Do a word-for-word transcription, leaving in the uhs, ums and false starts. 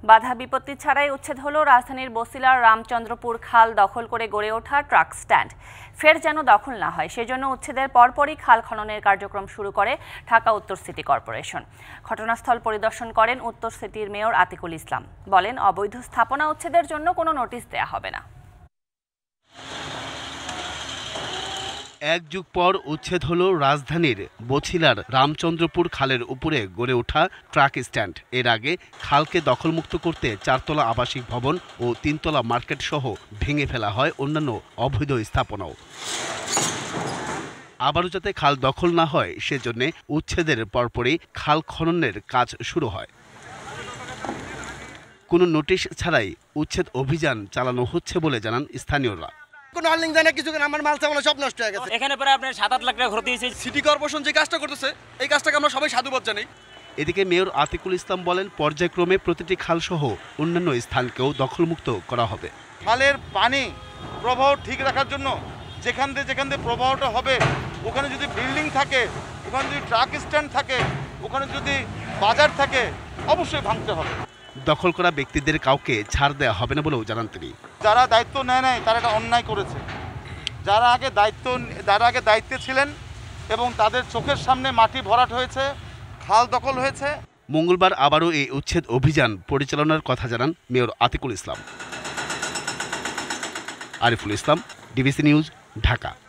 বাধা বিপত্তি ছাড়াই উচ্ছেদ হলো রাজধানীর বছিলার রামচন্দ্রপুর খাল দখল করে গড়ে ওঠা ট্রাক স্ট্যান্ড। ফের যেন দখল না হয় সেজন্য উচ্ছেদের পরপরই খাল খননের কার্যক্রম শুরু করে ঢাকা উত্তর সিটি কর্পোরেশন। ঘটনাস্থল পরিদর্শন করেন উত্তর সিটির মেয়র আতিকুল ইসলাম। বলেন, অবৈধ স্থাপনা উচ্ছেদের জন্য কোনো নোটিশ দেয়া হবে না। এক যুগ পর উচ্ছেদ হলো রাজধানীর বছিলার রামচন্দ্রপুর খালের উপরে গড়ে ওঠা ট্রাক স্ট্যান্ড। এর আগে খালকে দখলমুক্ত করতে চারতলা আবাসিক ভবন ও তিনতলা মার্কেট সহ ভেঙে ফেলা হয় অন্যান্য অবৈধ স্থাপনাও। আবারও যাতে খাল দখল না হয় সেজন্য উচ্ছেদের পরপরই খাল খননের কাজ শুরু হয়। কোনো নোটিশ ছাড়াই উচ্ছেদ অভিযান চালানো হচ্ছে বলে জানান স্থানীয়রা। কোনো আর্লিং জানা কিছু আমার মাল চালানো সব নষ্ট হয়ে গেছে। এখানে প্রায় আপনার সাত আট লাখ টাকা ক্ষতি হয়েছে। সিটি কর্পোরেশন যে কাজটা করতেছে এই কাজটাকে আমরা সবাই সাধুবাদ জানাই। এদিকে মেয়র আতিকুল ইসলাম বলেন, পর্যায়ক্রমে প্রতিটি খাল সহ অন্যান্য স্থানকেও দখলমুক্ত করা হবে। খালের পানি প্রবাহ ঠিক রাখার জন্য যেখান দিয়ে যেখান দিয়ে প্রবাহটা হবে ওখানে যদি বিল্ডিং থাকে, ওখানে যদি ট্রাক স্ট্যান্ড থাকে, ওখানে যদি বাজার থাকে, অবশ্যই ভাঙতে হবে। দখল করা ব্যক্তিদের কাউকে ছাড় দেওয়া হবে না বলেও জানান তিনি। যারা দায়িত্ব নেয় নাই তারা এটা অন্যায় করেছে। যারা আগে দায়িত্ব যারা আগে দায়িত্বে ছিলেন এবং তাদের চোখের সামনে মাটি ভরাট হয়েছে, খাল দখল হয়েছে। মঙ্গলবার আবারও এই উচ্ছেদ অভিযান পরিচালনার কথা জানান mayor Atiqul Islam. Ariful Islam, DBC news, Dhaka.